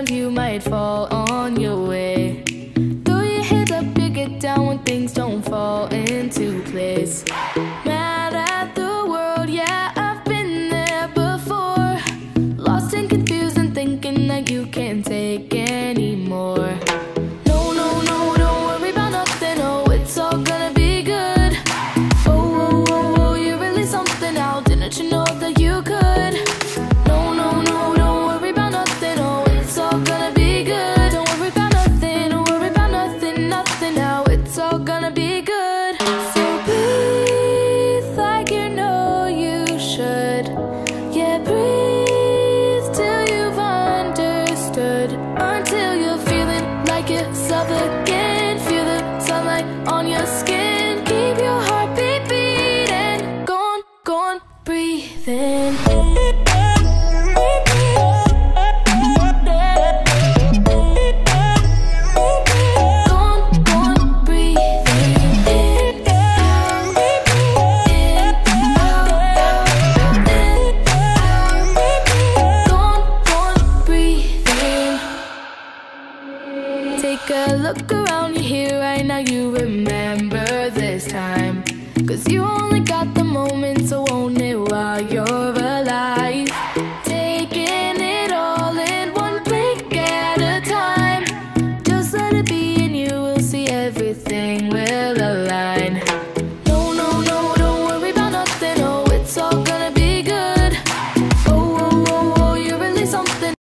around, you might fall on your way. Throw your hands up, you get down when things don't fall into place. Mad at the world, yeah, I've been there before. Lost and confused and thinking that you can't take anymore. No, no, no, don't worry about nothing, oh, it's all gonna be good. Oh, oh, oh, oh, you're really something now, didn't you know that you could? No, no, no, don't worry about nothing, oh, it's all gonna be good. Don't worry about nothing, don't worry about nothing, nothing now, it's all gonna be good. So breathe like you know you should. Yeah, breathe till you've understood. Until you're feeling like yourself again. Feel the sunlight on your skin. Keep your heartbeat beating. Go on, go on, breathe in. Take a look around you here right now, you remember this time. 'Cause you only